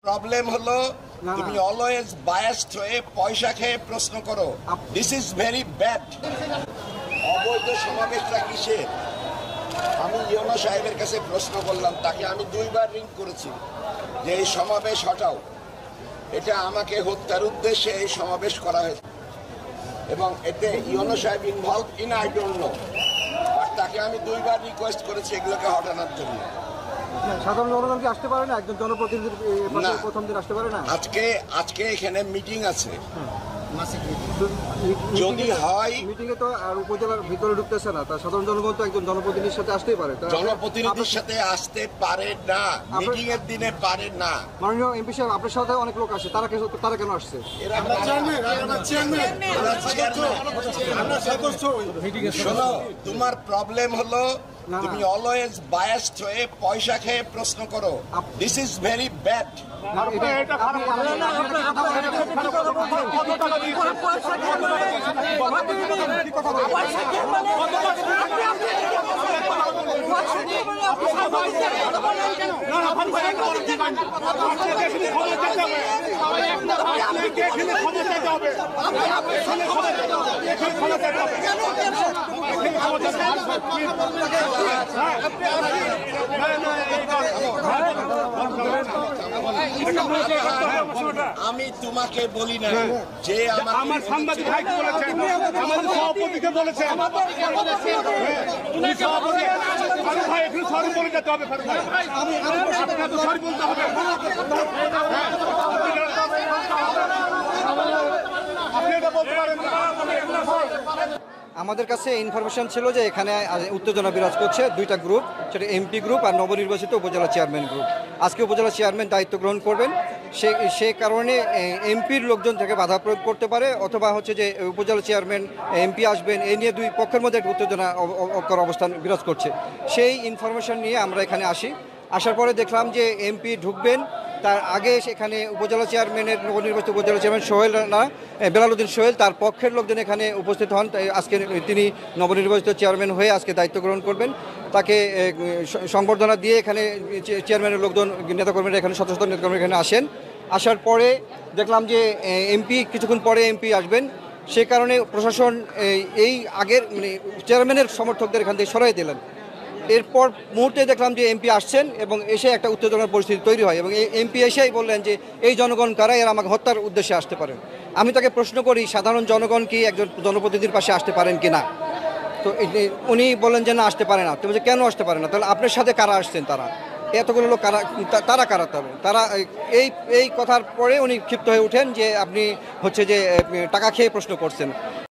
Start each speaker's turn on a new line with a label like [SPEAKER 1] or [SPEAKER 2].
[SPEAKER 1] Problem হলো তুমি always biased হয়ে পয়সা খেয়ে প্রশ্ন করো। This is very bad. অবৈধ সমাবেশটা কিসের? আমি ইউনো সাহেবের কাছে প্রশ্ন করলাম, তাকে আমি 2 বার রিং করেছি যে এই সমাবেশ হটাও, এটা আমাকে হত্যার উদ্দেশ্যে এই সমাবেশ করা হয়েছে এবং এতে ইউনো সাহেব involve in I don't know, আর তাকে আমি 2 বার রিকোয়েস্ট করেছি এগুলোকে হটানোর জন্য।
[SPEAKER 2] সাধারণ জনগণ কি আসতে পারে না? একজন জনপ্রতিনিধি প্রথম দিন আসতে পারে না?
[SPEAKER 1] আজকে এখানে মিটিং আছে, যদি হয়
[SPEAKER 2] মিটিং এ তো আর উপজেলার ভিতরে ঢুকতেছে না, তার সাধারণ জনগণ তো একজন জনপ্রতিনিধির সাথে আসতেই পারে।
[SPEAKER 1] জনপ্রতিনিধির সাথে আসতে পারে না, মিটিং এর দিনে পারে না।
[SPEAKER 2] মাননীয় এমপি সাহেব, আপনার সাথে অনেক লোক আসে, তারা কেন আসছে?
[SPEAKER 1] শোনো, তোমার প্রবলেম হলো তুমি অলওয়েজ বায়াসড হয়ে পয়সা খেয়ে প্রশ্ন করো। This is very bad. আমি তোমাকে বলি না যে আমার সাংবাদিক ভাইকে বলেছেন, আমাদের সভাপতিকে বলেছেন, ভাই একটু সরি বলে যেতে হবে, আপনাকে সরি বলতে হবে। আপনি এটা বলতে পারেন না।
[SPEAKER 2] আমাদের কাছে ইনফরমেশন ছিল যে এখানে উত্তেজনা বিরাজ করছে 2টা গ্রুপ, সেটা এমপি গ্রুপ আর নবনির্বাচিত উপজেলা চেয়ারম্যান গ্রুপ। আজকে উপজেলা চেয়ারম্যান দায়িত্ব গ্রহণ করবেন, সে কারণে এমপির লোকজন থেকে বাধা প্রয়োগ করতে পারে, অথবা হচ্ছে যে উপজেলা চেয়ারম্যান এমপি আসবেন, এই নিয়ে 2 পক্ষের মধ্যে একটা উত্তেজনাকর অবস্থান বিরাজ করছে। সেই ইনফরমেশন নিয়ে আমরা এখানে আসি। আসার পরে দেখলাম যে এমপি ঢুকবেন, তার আগে সেখানে উপজেলা চেয়ারম্যানের নবনির্বাচিত উপজেলা চেয়ারম্যান বেলালউদ্দিন সোহেল, তার পক্ষের লোকজন এখানে উপস্থিত হন। আজকে তিনি নবনির্বাচিত চেয়ারম্যান হয়ে আজকে দায়িত্ব গ্রহণ করবেন। তাকে সংবর্ধনা দিয়ে এখানে চেয়ারম্যানের লোকজন, নেতাকর্মীরা এখানে শত শত নেতাকর্মী এখানে আসেন। আসার পরে দেখলাম যে এমপি কিছুক্ষণ পরে এমপি আসবেন, সে কারণে প্রশাসন এই আগের চেয়ারম্যানের সমর্থকদের এখান থেকে সরাই দিলেন। এরপর মুহূর্তে দেখলাম যে এমপি আসছেন এবং এসে একটা উত্তেজনার পরিস্থিতি তৈরি হয় এবং এই এমপি এসেই বললেন যে এই জনগণ কারা, এরা আমাকে হত্যার উদ্দেশ্যে আসতে পারেন। আমি তাকে প্রশ্ন করি, সাধারণ জনগণ কি একজন জনপ্রতিনিধির পাশে আসতে পারেন কি না? তো উনি বলেন যে না, আসতে পারে না। তুমি কেন আসতে পারে না? তাহলে আপনার সাথে কারা আসছেন? তারা এতগুলো লোক তারা কারা? তারা এই কথার পরে উনি ক্ষিপ্ত হয়ে ওঠেন যে আপনি হচ্ছে যে টাকা খেয়ে প্রশ্ন করছেন।